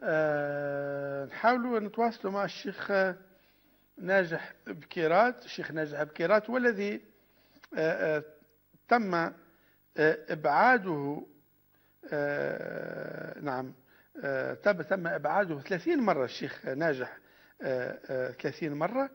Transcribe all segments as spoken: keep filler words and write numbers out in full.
آه، نحاولوا نتواصلوا مع الشيخ ناجح بكيرات. الشيخ ناجح بكيرات والذي آه، آه، تم آه، إبعاده آه، نعم آه، تم تم إبعاده ثلاثين مرة. الشيخ ناجح آه، آه، ثلاثين مرة،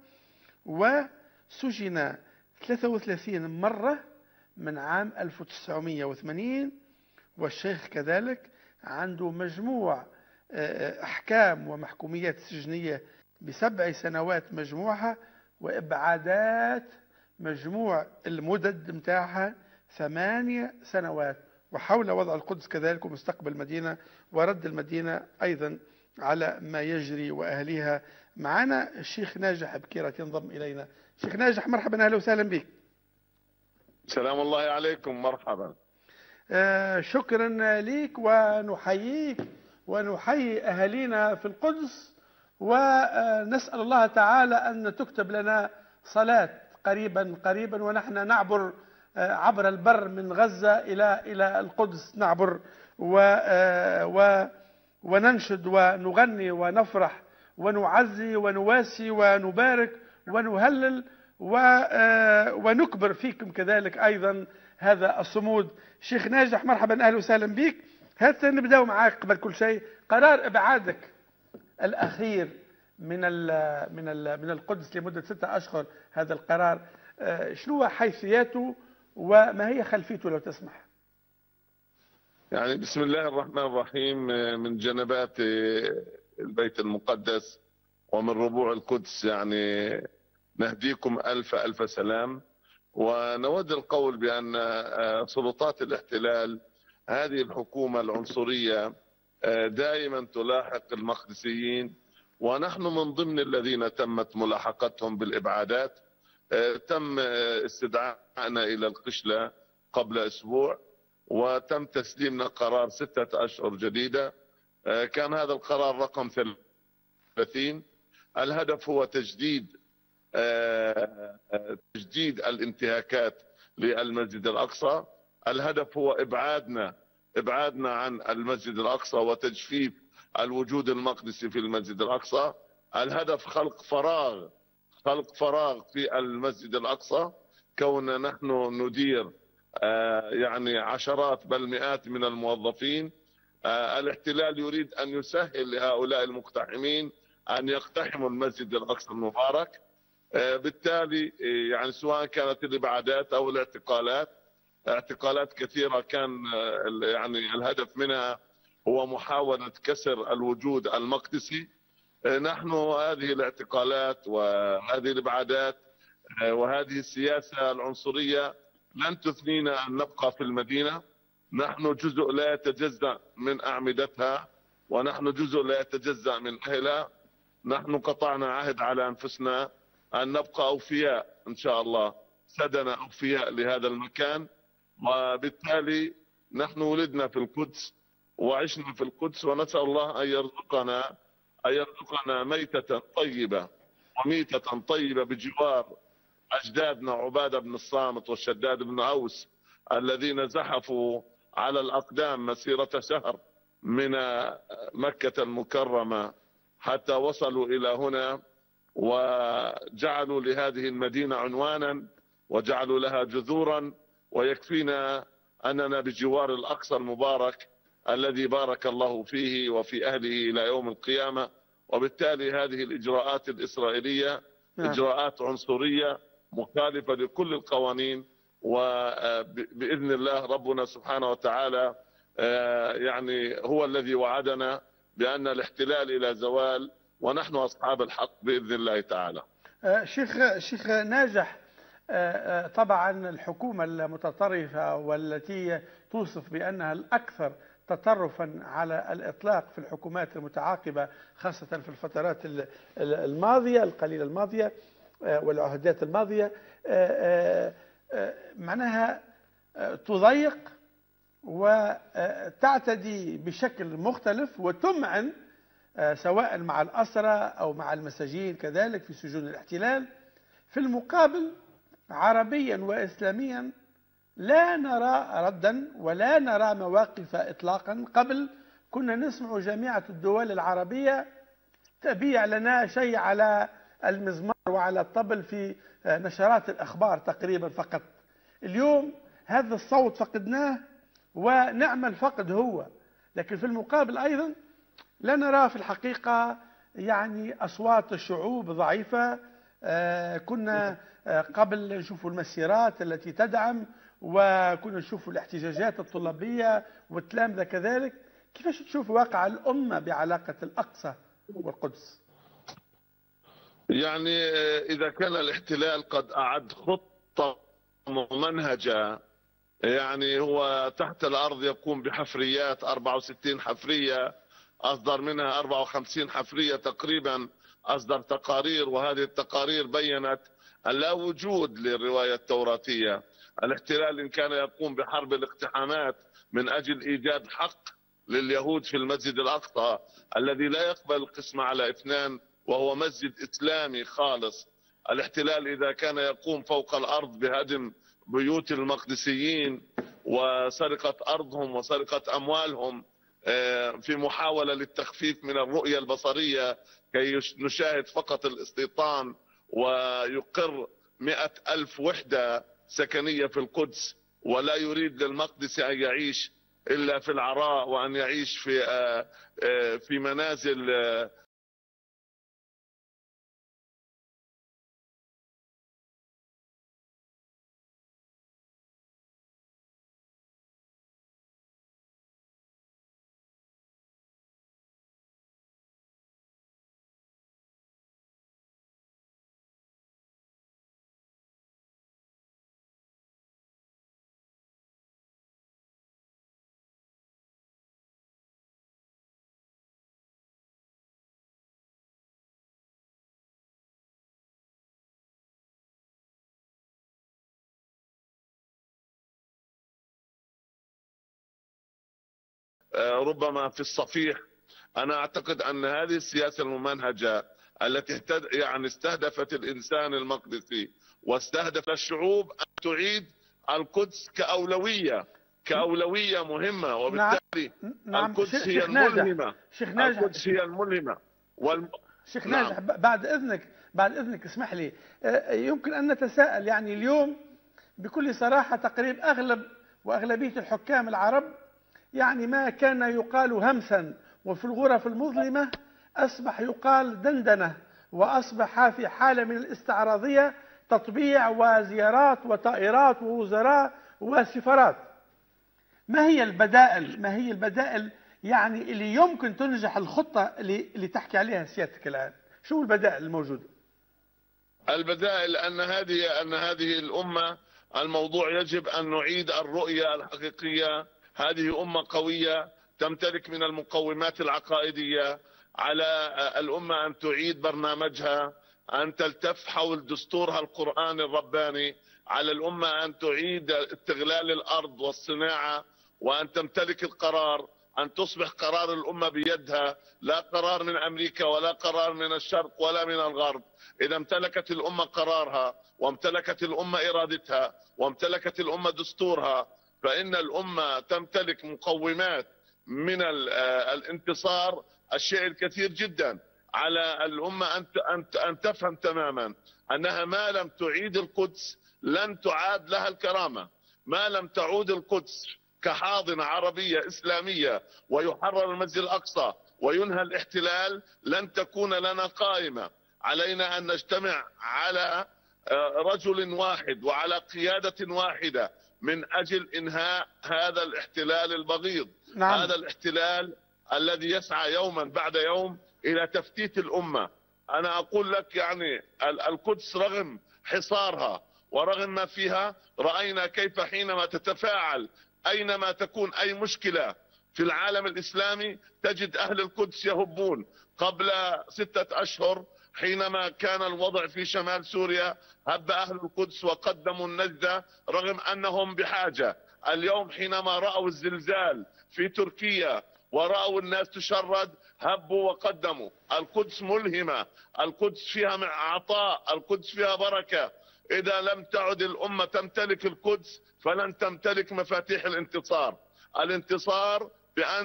وسجن ثلاثة وثلاثين مرة من عام ألف وتسعمئة وثمانين. والشيخ كذلك عنده مجموع أحكام ومحكوميات سجنية بسبع سنوات مجموعها، وإبعادات مجموع المدد متاعها ثمانية سنوات، وحول وضع القدس كذلك ومستقبل المدينة ورد المدينة أيضا على ما يجري وأهلها. معنا الشيخ ناجح بكيرة ينضم إلينا. شيخ ناجح، مرحبا، أهلا وسهلا بك. سلام الله عليكم. مرحبا. آه شكرا لك، ونحييك ونحيي أهالينا في القدس، ونسأل الله تعالى أن تكتب لنا صلاة قريبا قريبا، ونحن نعبر عبر البر من غزة إلى إلى القدس، نعبر و و وننشد ونغني ونفرح ونعزي ونواسي ونبارك ونهلل ونكبر فيكم كذلك أيضا هذا الصمود. شيخ ناجح، مرحبا، أهلا وسهلا بك. هات نبدأ معاك قبل كل شيء. قرار إبعادك الأخير من ال من ال من القدس لمدة ستة أشهر، هذا القرار شنو حيثياته وما هي خلفيته لو تسمح؟ يعني بسم الله الرحمن الرحيم. من جنبات البيت المقدس ومن ربوع القدس يعني نهديكم ألف ألف سلام. ونود القول بأن سلطات الاحتلال، هذه الحكومة العنصرية، دائما تلاحق المقدسيين، ونحن من ضمن الذين تمت ملاحقتهم بالإبعادات. تم استدعائنا إلى القشلة قبل أسبوع، وتم تسليمنا قرار ستة أشهر جديدة. كان هذا القرار رقم ثلاثين. الهدف هو تجديد تجديد الانتهاكات للمسجد الأقصى. الهدف هو إبعادنا إبعادنا عن المسجد الأقصى وتجفيف الوجود المقدسي في المسجد الأقصى. الهدف خلق فراغ خلق فراغ في المسجد الأقصى، كوننا نحن ندير يعني عشرات بل مئات من الموظفين. الاحتلال يريد أن يسهل لهؤلاء المقتحمين أن يقتحموا المسجد الأقصى المبارك. بالتالي يعني سواء كانت الإبعادات أو الاعتقالات، اعتقالات كثيرة كان يعني الهدف منها هو محاولة كسر الوجود المقدسي. نحن هذه الاعتقالات وهذه الإبعادات وهذه السياسة العنصرية لن تثنينا أن نبقى في المدينة. نحن جزء لا يتجزأ من أعمدتها، ونحن جزء لا يتجزأ من أهلها. نحن قطعنا عهد على أنفسنا أن نبقى أوفياء إن شاء الله، سدنا أوفياء لهذا المكان. وبالتالي نحن ولدنا في القدس وعشنا في القدس، ونسأل الله أن يرزقنا أن يرزقنا ميتة طيبة وميتة طيبة بجوار أجدادنا عبادة بن الصامت والشداد بن أوس، الذين زحفوا على الأقدام مسيرة شهر من مكة المكرمة حتى وصلوا إلى هنا، وجعلوا لهذه المدينة عنوانا وجعلوا لها جذورا. ويكفينا أننا بجوار الأقصى المبارك الذي بارك الله فيه وفي أهله إلى يوم القيامة. وبالتالي هذه الإجراءات الإسرائيلية إجراءات عنصرية مخالفة لكل القوانين، وبإذن الله ربنا سبحانه وتعالى يعني هو الذي وعدنا بأن الاحتلال إلى زوال، ونحن أصحاب الحق بإذن الله تعالى. شيخ شيخ ناجح، طبعا الحكومة المتطرفة والتي توصف بأنها الأكثر تطرفا على الإطلاق في الحكومات المتعاقبة، خاصة في الفترات الماضية القليلة الماضية والعهدات الماضية، معناها تضيق وتعتدي بشكل مختلف وتمعن سواء مع الأسرى أو مع المساجين كذلك في سجون الاحتلال. في المقابل عربيا وإسلاميا لا نرى ردا ولا نرى مواقف إطلاقا قبل كنا نسمع جامعة الدول العربية تبيع لنا شيء على المزمار وعلى الطبل في نشرات الأخبار تقريبا فقط. اليوم هذا الصوت فقدناه، ونعم الفقد هو، لكن في المقابل أيضا لا نرى في الحقيقة يعني أصوات الشعوب ضعيفة. آه كنا آه قبل نشوف المسيرات التي تدعم، وكنا نشوف الاحتجاجات الطلابية والتلامذة كذلك. كيفاش تشوف واقع الأمة بعلاقة الأقصى والقدس؟ يعني إذا كان الاحتلال قد أعد خطة ممنهجة، يعني هو تحت الأرض يقوم بحفريات أربعة وستين حفرية، أصدر منها أربعة وخمسين حفرية تقريبا، أصدر تقارير، وهذه التقارير بيّنت أن لا وجود للرواية التوراتية. الاحتلال إن كان يقوم بحرب الاقتحامات من أجل إيجاد حق لليهود في المسجد الأقصى الذي لا يقبل القسمة على اثنان وهو مسجد إسلامي خالص. الاحتلال إذا كان يقوم فوق الأرض بهدم بيوت المقدسيين وسرقة أرضهم وسرقة أموالهم في محاولة للتخفيف من الرؤية البصرية كي نشاهد فقط الاستيطان، ويقر مئة ألف وحدة سكنية في القدس، ولا يريد للمقدسي أن يعيش إلا في العراء وأن يعيش في في منازل ربما في الصفيح. أنا أعتقد أن هذه السياسة الممنهجة التي يعني استهدفت الإنسان المقدسي واستهدف الشعوب أن تعيد القدس كأولوية كأولوية مهمة، وبالتالي نعم. القدس هي الملهمة. شيخ ناجح القدس هي الملهمة والم... شيخ ناجح نعم. بعد إذنك بعد إذنك اسمح لي، يمكن أن نتساءل. يعني اليوم بكل صراحة تقريب أغلب وأغلبية الحكام العرب يعني ما كان يقال همسا وفي الغرف المظلمة أصبح يقال دندنة، وأصبح في حالة من الاستعراضية، تطبيع وزيارات وطائرات ووزراء وسفارات. ما هي البدائل ما هي البدائل يعني اللي يمكن تنجح الخطة اللي, اللي تحكي عليها سيادتك الآن؟ شو البدائل الموجودة؟ البدائل أن هذه أن هذه الأمة الموضوع يجب أن نعيد الرؤية الحقيقية. هذه أمة قوية تمتلك من المقومات العقائدية. على الأمة أن تعيد برنامجها، أن تلتف حول دستورها القرآني الرباني. على الأمة أن تعيد استغلال الأرض والصناعة، وأن تمتلك القرار، أن تصبح قرار الأمة بيدها، لا قرار من أمريكا ولا قرار من الشرق ولا من الغرب. إذا امتلكت الأمة قرارها، وامتلكت الأمة إرادتها، وامتلكت الأمة دستورها، فإن الأمة تمتلك مقومات من الانتصار الشيء الكثير جدا. على الأمة أن أن تفهم تماما أنها ما لم تعيد القدس لن تعاد لها الكرامة. ما لم تعود القدس كحاضنة عربية إسلامية ويحرر المسجد الأقصى وينهى الاحتلال لن تكون لنا قائمة. علينا أن نجتمع على رجل واحد وعلى قيادة واحدة من أجل إنهاء هذا الاحتلال البغيض. نعم. هذا الاحتلال الذي يسعى يوما بعد يوم إلى تفتيت الأمة. أنا أقول لك يعني القدس رغم حصارها ورغم ما فيها، رأينا كيف حينما تتفاعل أينما تكون أي مشكلة في العالم الإسلامي تجد أهل القدس يهبون. قبل ستة أشهر حينما كان الوضع في شمال سوريا هب أهل القدس وقدموا النجدة رغم أنهم بحاجة. اليوم حينما رأوا الزلزال في تركيا ورأوا الناس تشرد هبوا وقدموا. القدس ملهمة، القدس فيها عطاء، القدس فيها بركة. إذا لم تعد الأمة تمتلك القدس فلن تمتلك مفاتيح الانتصار. الانتصار بأن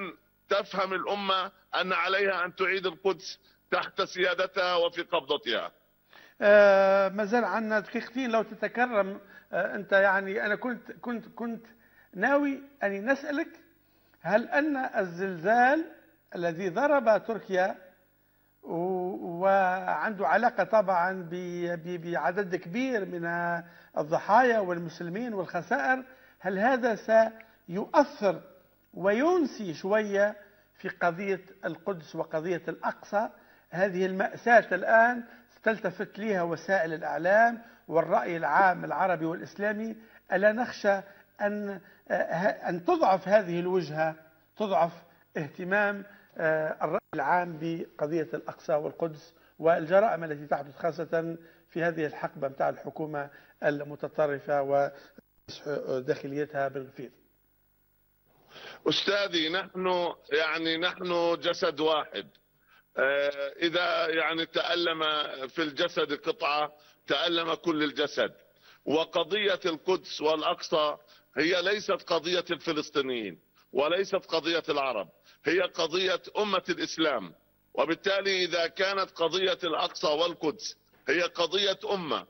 تفهم الأمة أن عليها أن تعيد القدس تحت سيادتها وفي قبضتها. آه ما زال عندنا دقيقتين لو تتكرم. آه أنت يعني أنا كنت كنت كنت ناوي أني نسألك هل أن الزلزال الذي ضرب تركيا وعنده علاقة طبعا بعدد كبير من الضحايا والمسلمين والخسائر، هل هذا سيؤثر وينسي شوية في قضية القدس وقضية الأقصى؟ هذه المأساة الآن تلتفت لها وسائل الإعلام والرأي العام العربي والإسلامي. ألا نخشى أن أن تضعف هذه الوجهة، تضعف اهتمام الرأي العام بقضية الأقصى والقدس والجرائم التي تحدث خاصة في هذه الحقبة متاع الحكومة المتطرفة وداخليتها بالفيض؟ أستاذي، نحن يعني نحن جسد واحد. إذا يعني تألم في الجسد قطعة تألم كل الجسد. وقضية القدس والأقصى هي ليست قضية الفلسطينيين وليست قضية العرب، هي قضية أمة الإسلام. وبالتالي إذا كانت قضية الأقصى والقدس هي قضية أمة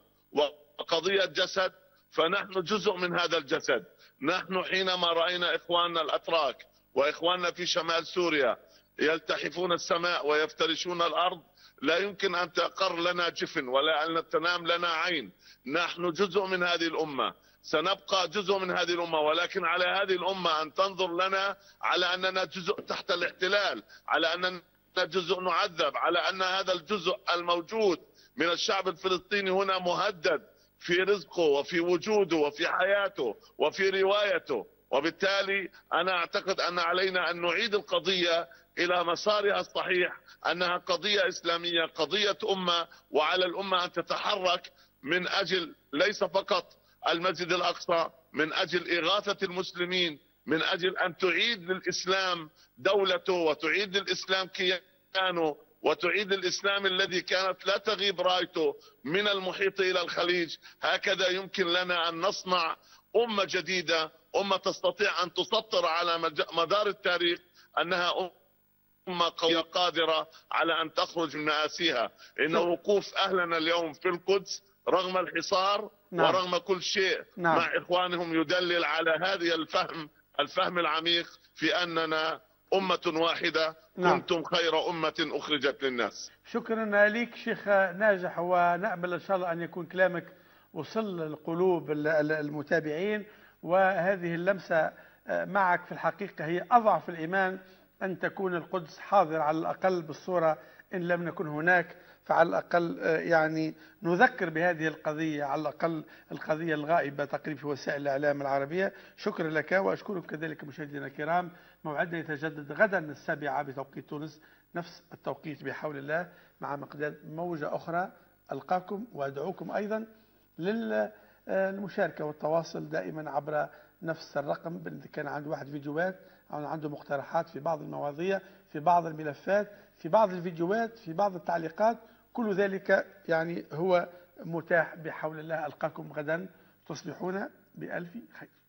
وقضية جسد، فنحن جزء من هذا الجسد. نحن حينما رأينا إخواننا الأتراك وإخواننا في شمال سوريا يلتحفون السماء ويفترشون الأرض، لا يمكن أن تقر لنا جفن ولا أن تنام لنا عين. نحن جزء من هذه الأمة، سنبقى جزء من هذه الأمة، ولكن على هذه الأمة أن تنظر لنا على أننا جزء تحت الاحتلال، على أننا جزء نعذب، على أن هذا الجزء الموجود من الشعب الفلسطيني هنا مهدد في رزقه وفي وجوده وفي حياته وفي روايته. وبالتالي أنا أعتقد أن علينا أن نعيد القضية إلى مسارها الصحيح، أنها قضية إسلامية، قضية أمة، وعلى الأمة أن تتحرك من أجل ليس فقط المسجد الأقصى، من أجل إغاثة المسلمين، من أجل أن تعيد للإسلام دولته وتعيد للإسلام كيانه وتعيد للإسلام الذي كانت لا تغيب رايته من المحيط إلى الخليج. هكذا يمكن لنا أن نصنع أمة جديدة، أمة تستطيع أن تسطر على مدار التاريخ أنها أمة قوية قادرة على أن تخرج من مآسيها. إن وقوف أهلنا اليوم في القدس رغم الحصار نعم. ورغم كل شيء نعم. مع إخوانهم يدلل على هذه الفهم الفهم العميق في أننا أمة واحدة نعم. كنتم خير أمة أخرجت للناس. شكرا لك شيخ ناجح، ونأمل إن شاء الله أن يكون كلامك وصل للقلوب المتابعين. وهذه اللمسة معك في الحقيقة هي أضعف الإيمان أن تكون القدس حاضر على الأقل بالصورة، إن لم نكن هناك فعلى الأقل يعني نذكر بهذه القضية، على الأقل القضية الغائبة تقريبا في وسائل الإعلام العربية. شكرا لك وأشكرك كذلك مشاهدينا الكرام. موعدنا يتجدد غدا السابعة بتوقيت تونس، نفس التوقيت بحول الله، مع مقدار موجة أخرى. ألقاكم وأدعوكم أيضا للمشاركة والتواصل دائما عبر نفس الرقم. كان عنده واحد فيديوهات أو عنده مقترحات في بعض المواضيع، في بعض الملفات، في بعض الفيديوهات، في بعض التعليقات، كل ذلك يعني هو متاح بحول الله. ألقاكم غدا، تصبحون بألف خير.